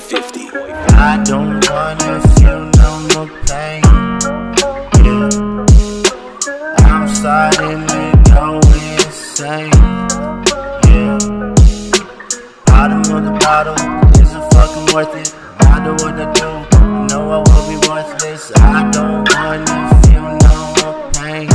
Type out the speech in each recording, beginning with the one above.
50. I don't wanna feel no more pain. Yeah, I'm starting to go insane. Yeah, bottom of the bottle, is it fucking worth it? No matter what I do, I know I will be worthless. I don't wanna feel no more pain.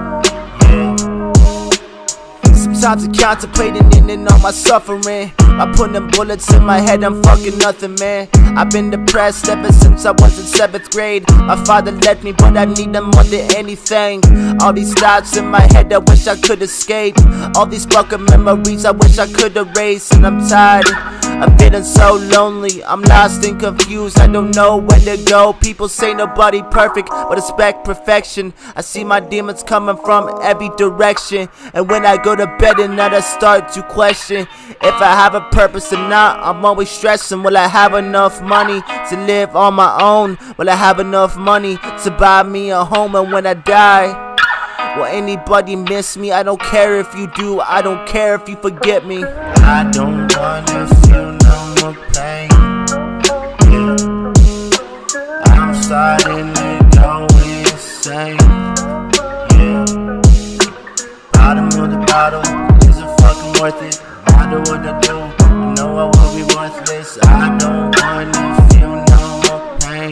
Yeah. Sometimes I'm contemplating in and on my suffering. By putting them bullets in my head, I'm fucking nothing, man. I've been depressed ever since I was in 7th grade. My father left me, but I need him more than anything. All these thoughts in my head, I wish I could escape. All these fucking memories, I wish I could erase. And I'm tired of feeling so lonely. I'm lost and confused, I don't know where to go. People say nobody perfect, but expect perfection. I see my demons coming from every direction. And when I go to bed at night, I start to question if I have a purpose or not. I'm always stressing, will I have enough money to live on my own? Will I have enough money to buy me a home? And when I die, will anybody miss me? I don't care if you do, I don't care if you forget me. I don't wanna feel no more pain. Yeah, I'm starting to go insane. Yeah, bottom of the bottle, is it fucking worth it? No matter what I do, I know I will be worthless. I don't wanna feel no more pain.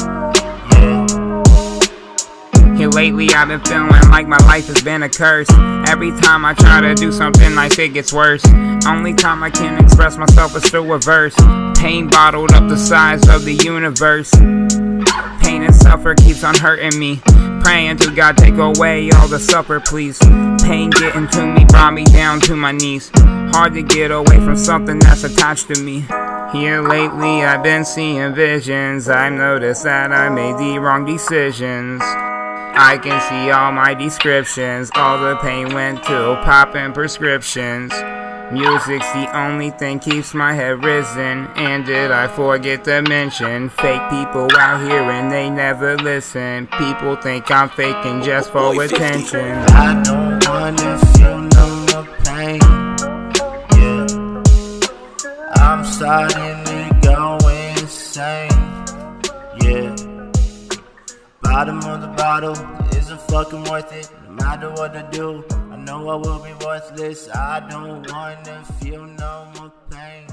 Yeah. Here lately I've been feeling like my life has been a curse. Every time I try to do something nice, it gets worse. Only time I can express myself is through a verse. Pain bottled up the size of the universe. Pain and suffer keeps on hurting me. Praying to God take away all the suffer, please. Pain getting to me brought me down to my knees. Hard to get away from something that's attached to me. Here lately I've been seeing visions. I've noticed that I made the wrong decisions. I can see all my descriptions. All the pain went to popping prescriptions. Music's the only thing keeps my head risen. And did I forget to mention fake people out here and they never listen. People think I'm faking just for attention. I don't wanna feel no more pain. Yeah, I'm starting to go insane. Yeah, bottom of the bottle, is it fucking worth it? No matter what I do, I know I will be worthless. I don't wanna feel no more pain.